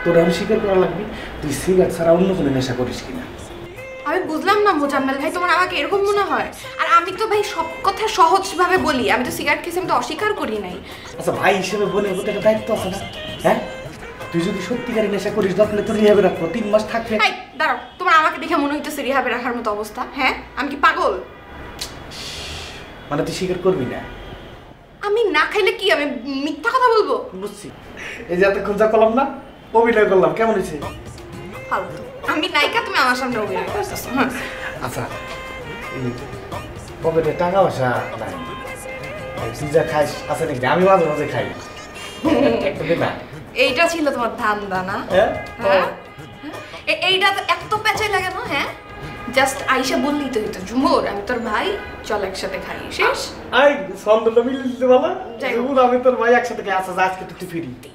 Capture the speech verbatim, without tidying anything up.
তোর আমি স্বীকার করা লাগবে তুই সিগারেট ছাড়া অন্য কোনো নেশা করিস কিনা। আমি বুঝলাম না মোজাম্মেল ভাই, তোমার আমাকে এরকম মনে হয়? আর আমি তো ভাই সব কথা সহজভাবে বলি, আমি তো সিগারেট খেয়েছি, আমি তো অস্বীকার করি নাই। আচ্ছা ভাই হিসেবে বোনের প্রতি একটা দায়িত্ব আছে না? হ্যাঁ, তুই যদি সত্যিকারের নেশা করিস তাহলে তোর রিহাবে রাখবো, তিন মাস থাকবে। এই দাঁড়াও, তোমার আমাকে দেখে মনে হইতেছে রিহাবে রাখার মতো অবস্থা? হ্যাঁ, আমি কি পাগল? মানে তুই স্বীকার করবি না? আমি না খাইলে কি আমি মিথ্যা কথা বলবো? বুঝছি। এই যে এতক্ষণ যা করলাম না, অভিনয় করলাম, কেমন হয়েছে? ফালতু। আমি নায়িকা, তুমি আমার সামনে অভিনয় করতেছো। হ্যাঁ আচ্ছা, এই পকেটে টাকা পয়সা নাই, তুই যা খাইস আছে নাকি? আমি মাঝে মাঝে খাই, একটা দে না। এইটা ছিল তোমার ধান্দা না? হ্যাঁ, হ্যাঁ এ- এইটা তো এত পেঁচাই লাগে না? হ্যাঁ, জাস্ট আইসা বললেই তো হইতো, ঝুমুর আমি তোর ভাই, চল একসাথে খাই, শেষ। আই ছন্দটা মিলে দিতে বলা, যাই হোক। আমি তোর ভাই একসাথে খাই। আচ্ছা আজকে তুই ফিরি।